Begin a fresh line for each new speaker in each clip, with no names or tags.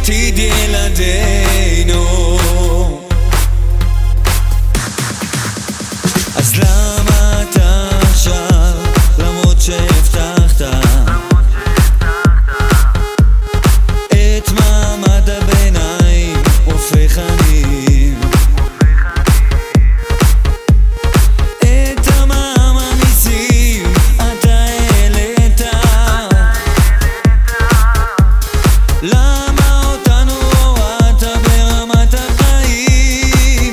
לעתיד ילדינו. אז למה אתה עכשיו, למרות שהבטחת את מעמד הביניים הופך עניים, את המע"מ המיסים אתה העלית, למה אותנו הורדת ברמת החיים?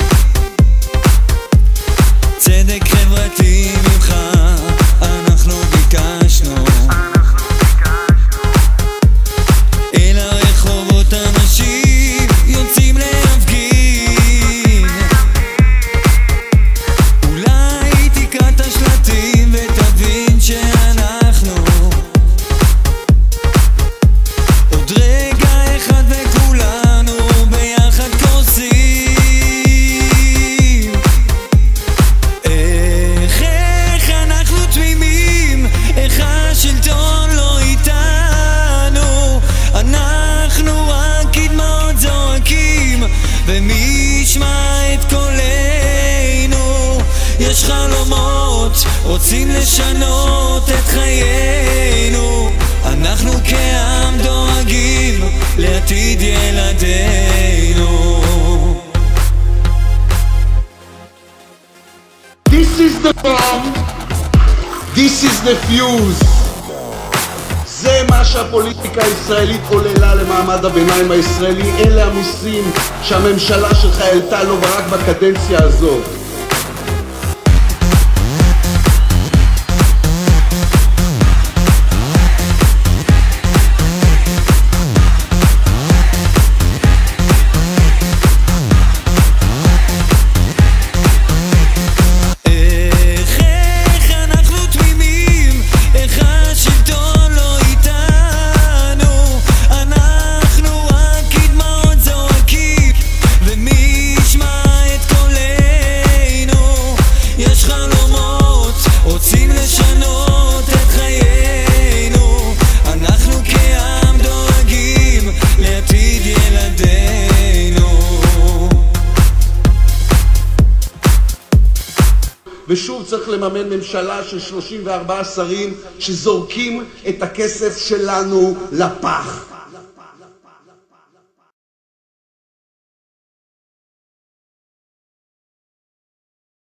צדק חברתי ממך אנחנו ביקשנו, אל הרחובות אנשים יוצאים להפגין. אולי תקרא את השלטים ותבין שאנחנו עוד רגע אחד וכולנו ביחד קורסים. איך אנחנו תמימים, איך השלטון לא איתנו, אנחנו רק קדמות זורקים ומי ישמע את קולנו? יש חלומות, רוצים לשנות את חיינו, אנחנו כעם דואגים לעתיד ילדינו.
This is the bomb, this is the fuse. זה מה שהפוליטיקה הישראלית עוללה למעמד הביניים הישראלי. אלה המיסים שהממשלה שלך העלתה לו רק בקדנציה הזאת. רוצים לשנות את חיינו, אנחנו כעם דואגים לעתיד ילדינו. ושוב צריך לממן ממשלה של 34 שרים שזורקים את הכסף שלנו לפח.